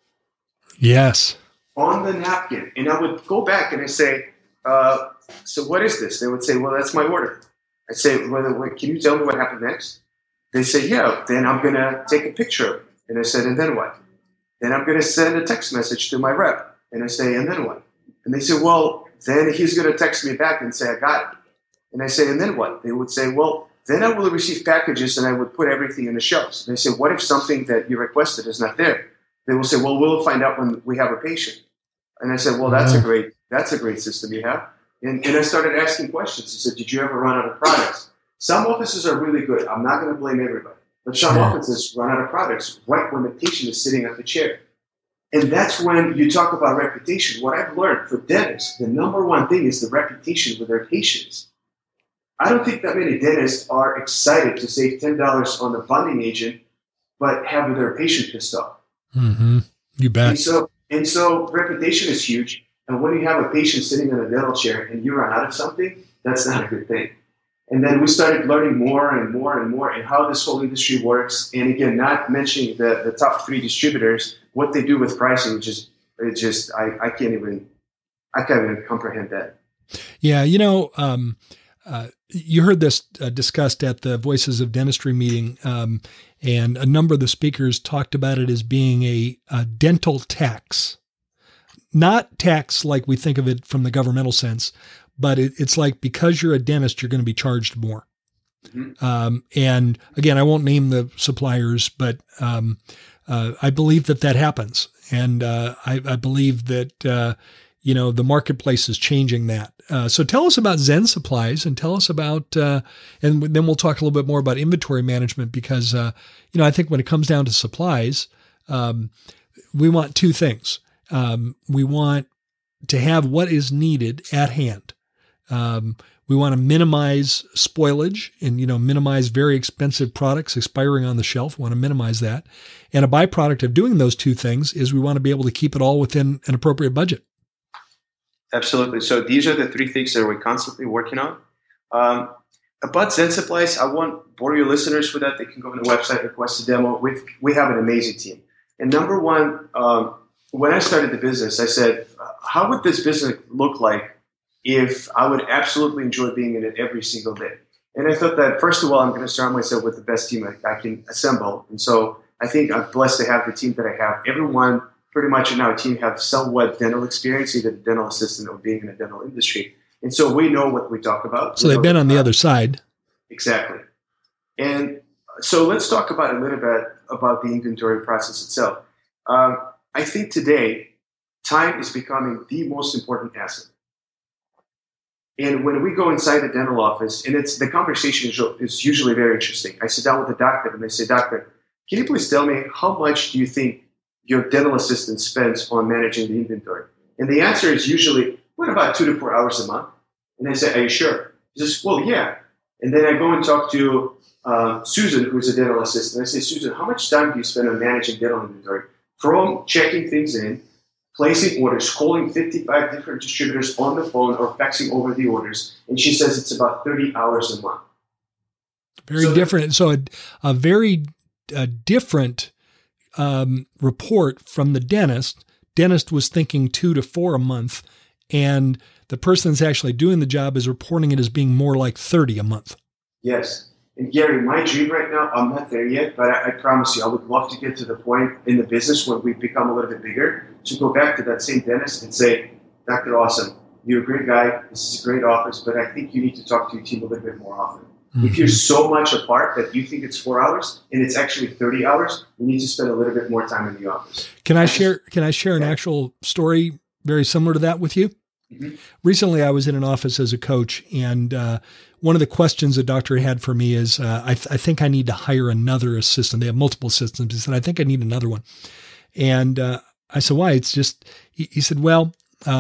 Yes. On the napkin. And I would go back and I say, so what is this? They would say, well, that's my order. I say, well, can you tell me what happened next? They say, yeah, then I'm going to take a picture of it. And I said, and then what? Then I'm going to send a text message to my rep. And I say, and then what? And they say, well, then he's going to text me back and say, I got it. And I say, and then what? They would say, well, then I will receive packages and I would put everything in the shelves. And they say, what if something that you requested is not there? They will say, well, we'll find out when we have a patient. And I said, well, that's a great system you have. And I started asking questions. I said, did you ever run out of products? Some offices are really good. I'm not going to blame everybody. But some offices run out of products right when the patient is sitting at the chair. And that's when you talk about reputation. What I've learned for dentists, the number one thing is the reputation with their patients. I don't think that many dentists are excited to save $10 on the bonding agent, but have their patient pissed off. Mm-hmm. You bet. And so reputation is huge. And when you have a patient sitting in a dental chair and you run out of something, that's not a good thing. And then we started learning more and more and more and how this whole industry works. And again, not mentioning the top 3 distributors, what they do with pricing, I can't even comprehend that. Yeah. You heard this discussed at the Voices of Dentistry meeting, and a number of the speakers talked about it as being a dental tax. Not tax like we think of it from the governmental sense, but it's like because you're a dentist, you're going to be charged more. Mm-hmm. And again, I won't name the suppliers, but I believe that happens. And I believe that, the marketplace is changing that. So tell us about Zen Supplies and tell us about, and then we'll talk a little bit more about inventory management because, I think when it comes down to supplies, we want 2 things. We want to have what is needed at hand. We want to minimize spoilage and, minimize very expensive products expiring on the shelf. We want to minimize that. And a byproduct of doing those two things is we want to be able to keep it all within an appropriate budget. Absolutely. So these are the three things that we're constantly working on. About Zen Supplies, I won't bore your listeners with that. They can go on the website, request a demo. We have an amazing team. And number one, when I started the business, I said, how would this business look like if I would absolutely enjoy being in it every single day? And I thought that, first of all, I'm going to surround myself with the best team I can assemble. And so I think I'm blessed to have the team that I have. Everyone pretty much in our team have somewhat dental experience, either dental assistant or being in the dental industry. And so we know what we talk about. So they've been on the other side. Exactly. And so let's talk about a little bit about the inventory process itself. I think today, time is becoming the most important asset. And when we go inside the dental office, and the conversation is usually very interesting. I sit down with the doctor and they say, "Doctor, can you please tell me how much do you think your dental assistant spends on managing the inventory?" And the answer is usually, about 2 to 4 hours a month. And I say, "Are you sure?" He says, "Well, yeah." And then I go and talk to Susan, who's a dental assistant. I say, "Susan, how much time do you spend on managing dental inventory? From checking things in, placing orders, calling 55 different distributors on the phone or faxing over the orders." And she says it's about 30 hours a month. Very different. So a very different report from the dentist. Dentist was thinking 2 to 4 a month, and the person that's actually doing the job is reporting it as being more like 30 a month. Yes. And Gary, my dream right now, I'm not there yet, but I promise you, I would love to get to the point in the business when we become a little bit bigger to go back to that same dentist and say, "Dr. Awesome, you're a great guy. This is a great office, but I think you need to talk to your team a little bit more often." Mm-hmm. If you're so much apart that you think it's 4 hours and it's actually 30 hours, you need to spend a little bit more time in the office. Can I share an actual story very similar to that with you? Mm-hmm. Recently, I was in an office as a coach, and one of the questions the doctor had for me is, I think I need to hire another assistant. They have multiple assistants. He said, "I think I need another one." And I said, "Why?" It's just, he said, "Well,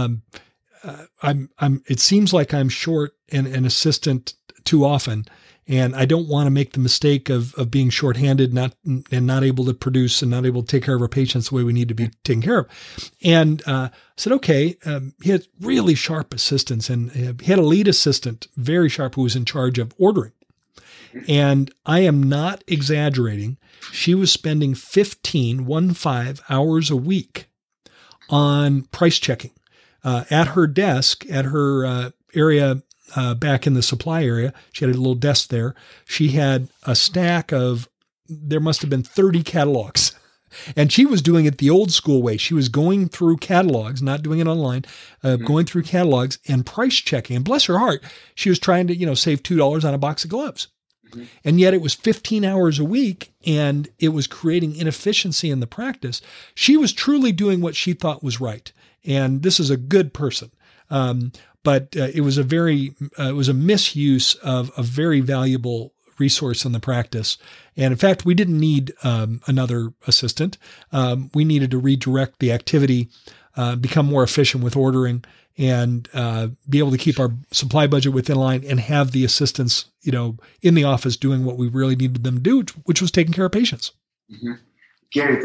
it seems like I'm short an assistant too often. And I don't want to make the mistake of being shorthanded, not able to produce and not able to take care of our patients the way we need to be taken care of." And I said, okay. He had really sharp assistants, and he had a lead assistant, very sharp, who was in charge of ordering. And I am not exaggerating. She was spending 15 hours a week on price checking at her desk, at her area. Back in the supply area, she had a little desk there. She had a stack of, there must have been 30 catalogs. And she was doing it the old school way. She was going through catalogs, not doing it online, going through catalogs and price checking. And bless her heart, she was trying to, save $2 on a box of gloves. Mm-hmm. And yet it was 15 hours a week, and it was creating inefficiency in the practice. She was truly doing what she thought was right. And this is a good person. But it was a misuse of a very valuable resource in the practice. And in fact, we didn't need another assistant. We needed to redirect the activity, become more efficient with ordering, and be able to keep our supply budget within line and have the assistants, in the office doing what we really needed them to do, which was taking care of patients. Mm-hmm. Gary,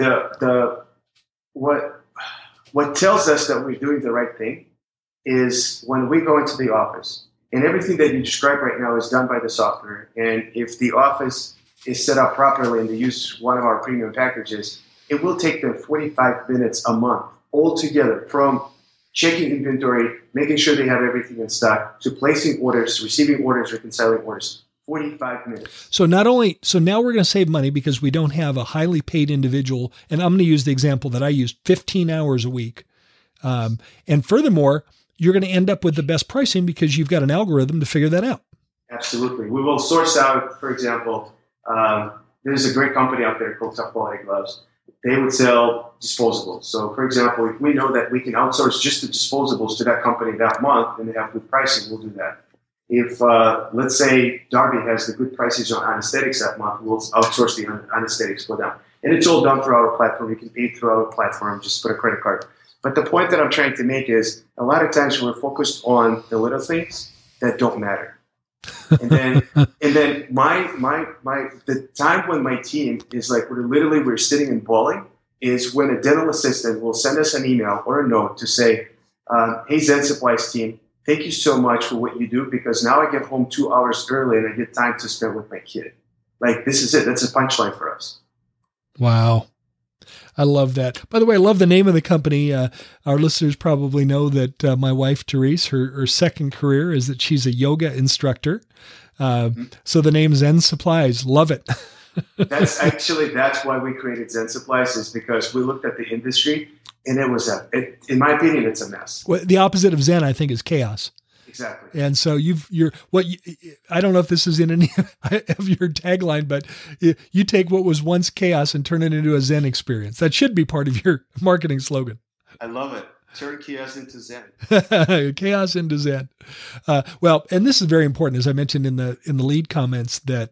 what tells us that we're doing the right thing is when we go into the office, and everything that you described right now is done by the software. And if the office is set up properly and they use one of our premium packages, it will take them 45 minutes a month altogether, from checking inventory, making sure they have everything in stock, to placing orders, receiving orders, reconciling orders. 45 minutes. So now we're going to save money because we don't have a highly paid individual. And I'm going to use the example that I used, 15 hours a week. And furthermore, you're going to end up with the best pricing because you've got an algorithm to figure that out. Absolutely. We will source out, for example, there's a great company out there called Top Quality Gloves. They would sell disposables. So, for example, if we know that we can outsource just the disposables to that company that month and they have good pricing, we'll do that. If, let's say, Darby has the good prices on anesthetics that month, we'll outsource the anesthetics for them. And it's all done through our platform. You can pay through our platform, just put a credit card. But the point that I'm trying to make is, a lot of times we're focused on the little things that don't matter. And then the time when my team is like, we're sitting and bowling is when a dental assistant will send us an email or a note to say, hey, Zen Supplies team, thank you so much for what you do, because now I get home 2 hours early and I get time to spend with my kid. Like, this is it. That's a punchline for us. Wow. I love that. By the way, I love the name of the company. Our listeners probably know that my wife, Therese, her second career is that she's a yoga instructor. So the name Zen Supplies, love it. That's why we created Zen Supplies, is because we looked at the industry and it was in my opinion, it's a mess. Well, the opposite of Zen, I think, is chaos. Exactly. And so I don't know if this is in any of your tagline, but you take what was once chaos and turn it into a Zen experience. That should be part of your marketing slogan. I love it. Turn chaos into Zen. Chaos into Zen. Well, and this is very important, as I mentioned in the lead comments, that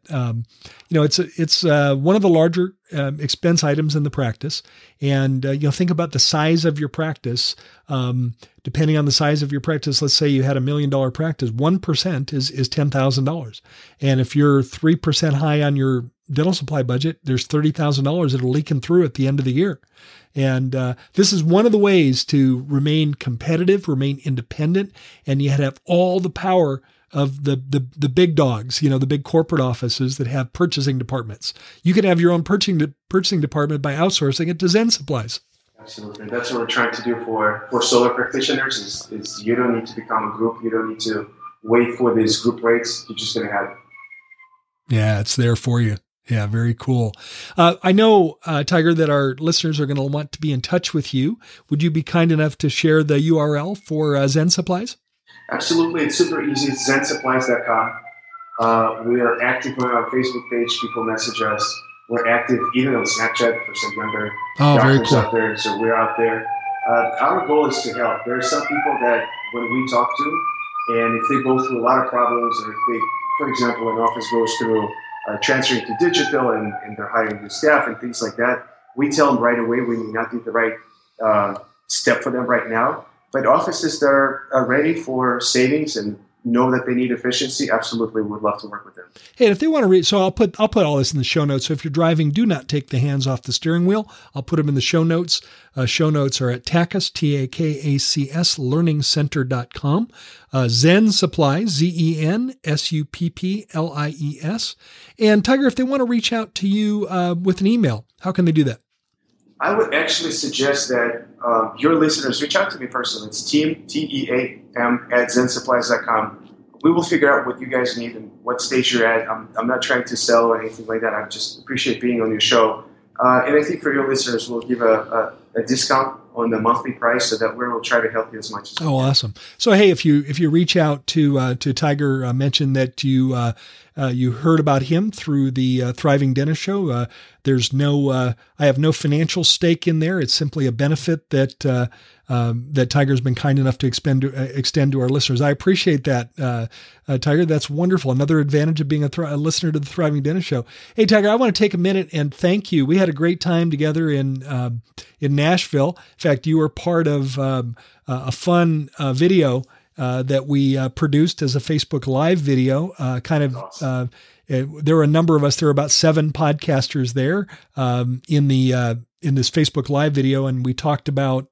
it's one of the larger expense items in the practice, and think about the size of your practice. Depending on the size of your practice, let's say you had $1 million practice, 1% is $10,000, and if you're 3% high on your dental supply budget, there's $30,000 that are leaking through at the end of the year. And this is one of the ways to remain competitive, remain independent, and yet have all the power of the big dogs, the big corporate offices that have purchasing departments. You can have your own purchasing department by outsourcing it to Zen Supplies. Absolutely. That's what we're trying to do for solo practitioners is you don't need to become a group. You don't need to wait for these group rates. You're just going to have it. Yeah, it's there for you. Yeah, very cool. I know, Tiger, that our listeners are going to want to be in touch with you. Would you be kind enough to share the URL for Zen Supplies? Absolutely. It's super easy. It's zensupplies.com. We are active on our Facebook page. People message us. We're active even on Snapchat for some younger doctors out there. So we're out there. Our goal is to help. There are some people that when we talk to, and if they go through a lot of problems, or if they, for example, an office goes through transferring to digital and they're hiring new staff and things like that, we tell them right away we may not be the right step for them right now. But offices that are ready for savings and know that they need efficiency, absolutely would love to work with them. Hey, if they want to read, so I'll put all this in the show notes. So if you're driving, do not take the hands off the steering wheel. I'll put them in the show notes. Show notes are at TACAS, TAKACS, learningcenter.com. Zen Supplies, ZenSupplies. And Tiger, if they want to reach out to you with an email, how can they do that? I would actually suggest that your listeners reach out to me personally. It's team, TEAM, at zensupplies.com. We will figure out what you guys need and what stage you're at. I'm not trying to sell or anything like that. I just appreciate being on your show. And I think for your listeners, we'll give a discount on the monthly price so that we'll try to help you as much as we can. Awesome. So, hey, if you reach out to Tiger, mention that you heard about him through the Thriving Dentist Show. There's I have no financial stake in there. It's simply a benefit that Tiger's been kind enough to extend to our listeners. I appreciate that, Tiger. That's wonderful. Another advantage of being a listener to the Thriving Dentist Show. Hey, Tiger, I want to take a minute and thank you. We had a great time together in Nashville. In fact, you were part of a fun video that we produced as a Facebook Live video. Awesome. There were a number of us. There were about 7 podcasters there in this Facebook Live video, and we talked about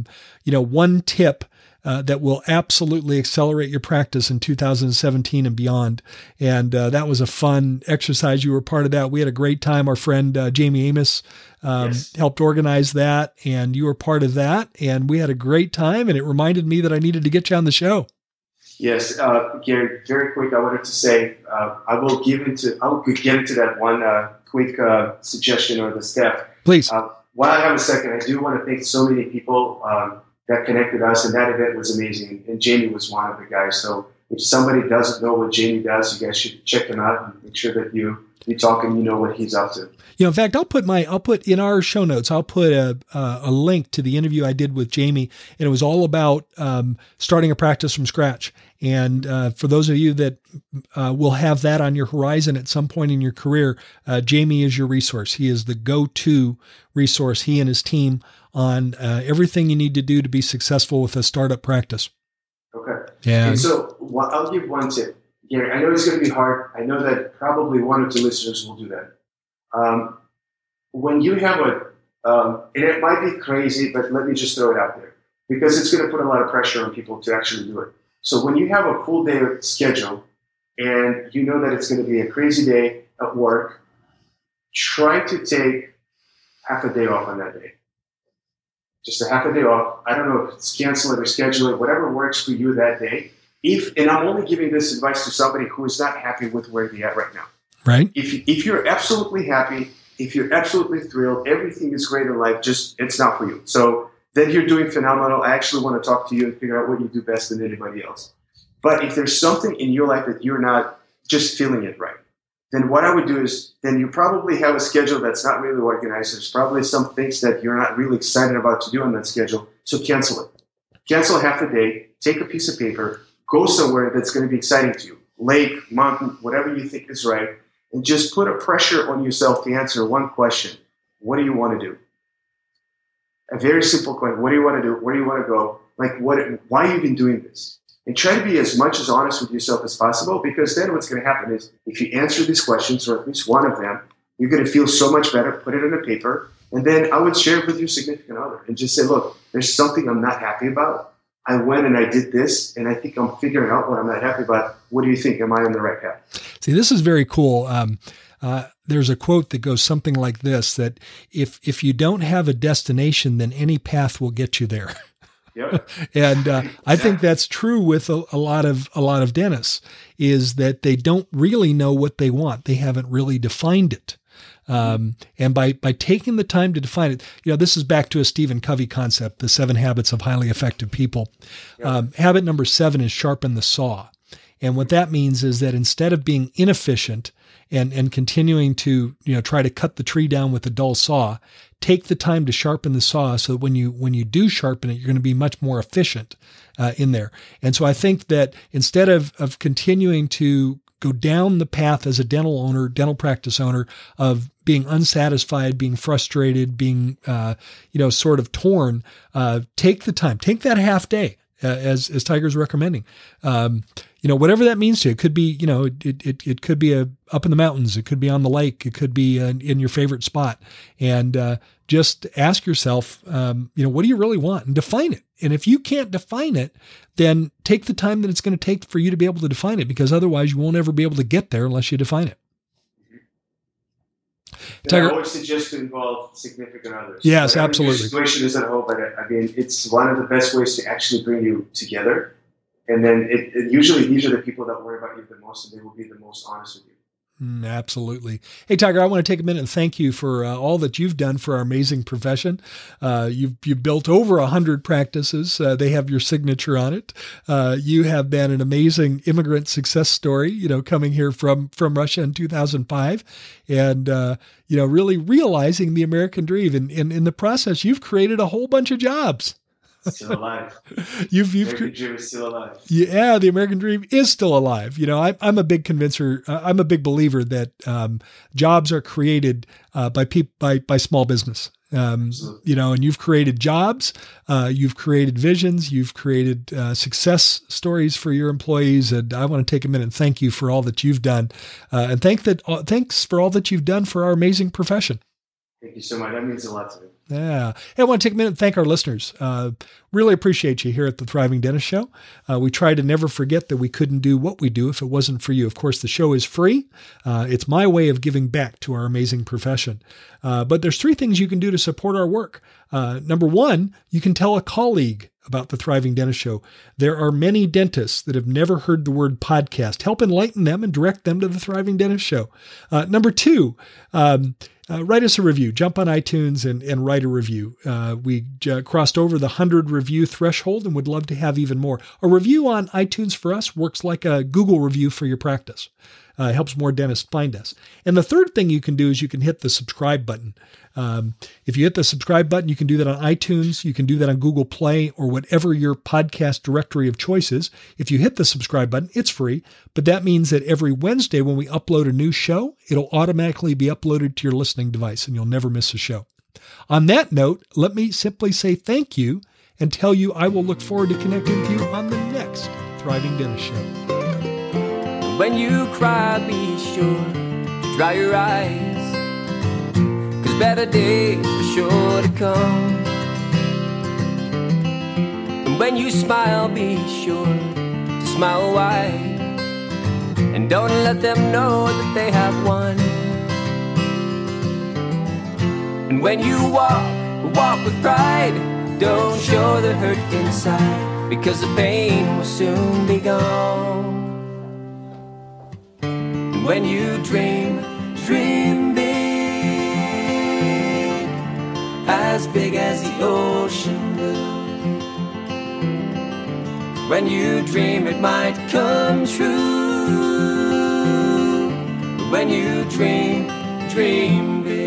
one tip that will absolutely accelerate your practice in 2017 and beyond. And that was a fun exercise. You were part of that. We had a great time. Our friend Jamie Amos helped organize that, and you were part of that. And we had a great time, and it reminded me that I needed to get you on the show. Yes, Gary, very quick, I wanted to say, I will get into that one quick suggestion or the step. Please. While I have a second, I do want to thank so many people that connected us, and that event was amazing. And Jamie was one of the guys. So if somebody doesn't know what Jamie does, you guys should check him out and make sure that you talk and you know what he's up to. In fact, I'll put in our show notes, I'll put a link to the interview I did with Jamie, and it was all about starting a practice from scratch. And for those of you that will have that on your horizon at some point in your career, Jamie is your resource. He is the go-to resource, he and his team, on everything you need to do to be successful with a startup practice. Okay. Yeah. And so I'll give one tip. Gary, I know it's going to be hard. I know that probably one or two listeners will do that. When you have and it might be crazy, but let me just throw it out there because it's going to put a lot of pressure on people to actually do it. So when you have a full day schedule and you know that it's going to be a crazy day at work, try to take half a day off on that day. Just a half a day off. I don't know if it's cancel it or schedule it, whatever works for you that day. And I'm only giving this advice to somebody who is not happy with where they're at right now. Right. If you're absolutely happy, if you're absolutely thrilled, everything is great in life, just it's not for you. So then you're doing phenomenal. I actually want to talk to you and figure out what you do best than anybody else. But if there's something in your life that you're not just feeling it right, then what I would do is then you probably have a schedule that's not really organized. There's probably some things that you're not really excited about to do on that schedule. So cancel it. Cancel half a day. Take a piece of paper. Go somewhere that's going to be exciting to you. Lake, mountain, whatever you think is right. And just put a pressure on yourself to answer one question. What do you want to do? A very simple question. What do you want to do? Where do you want to go? Why are you even doing this? And try to be as much as honest with yourself as possible, because then what's going to happen is if you answer these questions, or at least one of them, you're going to feel so much better. Put it on a paper. And then I would share it with your significant other and just say, look, there's something I'm not happy about. I went and I did this, and I think I'm figuring out what I'm not happy about. What do you think? Am I on the right path? See, this is very cool. There's a quote that goes something like this, that if you don't have a destination, then any path will get you there. Yep. And I think that's true with a lot of dentists, is that they don't really know what they want. They haven't really defined it. And by taking the time to define it, this is back to a Stephen Covey concept, the 7 habits of highly effective people. Yep. Habit number 7 is sharpen the saw. And what that means is that instead of being inefficient and continuing to, try to cut the tree down with a dull saw, take the time to sharpen the saw so that when you do sharpen it, you're going to be much more efficient in there. And so I think that instead of continuing to go down the path as a dental practice owner of being unsatisfied, being frustrated, being, sort of torn, take the time, take that half day, as Tiger's recommending. Whatever that means to you. It could be, it could be up in the mountains. It could be on the lake. It could be in your favorite spot. And just ask yourself, what do you really want? And define it. And if you can't define it, then take the time that it's going to take for you to be able to define it, because otherwise you won't ever be able to get there unless you define it. Tiger, I always suggest to involve significant others. Yes, absolutely. The situation isn't whole, but it's one of the best ways to actually bring you together. And then usually these are the people that worry about you the most, and they will be the most honest with you. Absolutely. Hey, Tiger, I want to take a minute and thank you for all that you've done for our amazing profession. You've built over 100 practices. They have your signature on it. You have been an amazing immigrant success story, coming here from Russia in 2005 and, really realizing the American dream. And in the process, you've created a whole bunch of jobs. Still alive. The American dream is still alive. Yeah, the American dream is still alive. I'm a big convincer. I'm a big believer that jobs are created by small business. And you've created jobs, you've created visions, you've created success stories for your employees. And I want to take a minute and thank you for all that you've done, and thanks for all that you've done for our amazing profession. Thank you so much. That means a lot to me. Yeah. Hey, I want to take a minute and thank our listeners. Really appreciate you here at the Thriving Dentist Show. We try to never forget that we couldn't do what we do if it wasn't for you. Of course, the show is free. It's my way of giving back to our amazing profession. But there's 3 things you can do to support our work. Number 1, you can tell a colleague about the Thriving Dentist Show. There are many dentists that have never heard the word podcast. Help enlighten them and direct them to the Thriving Dentist Show. Number 2, write us a review. Jump on iTunes and write a review. We crossed over the 100 review threshold and would love to have even more. A review on iTunes for us works like a Google review for your practice. It helps more dentists find us. And the third thing you can do is you can hit the subscribe button. If you hit the subscribe button, you can do that on iTunes. You can do that on Google Play or whatever your podcast directory of choice is. If you hit the subscribe button, it's free. But that means that every Wednesday when we upload a new show, it'll automatically be uploaded to your listening device and you'll never miss a show. On that note, let me simply say thank you and tell you I will look forward to connecting with you on the next Thriving Dentist Show. When you cry, be sure to dry your eyes, 'cause better days are sure to come. And when you smile, be sure to smile wide, and don't let them know that they have won. And when you walk, walk with pride, don't show the hurt inside, because the pain will soon be gone. And when you dream, dream big, as big as the ocean blue. When you dream, it might come true. When you dream, dream big.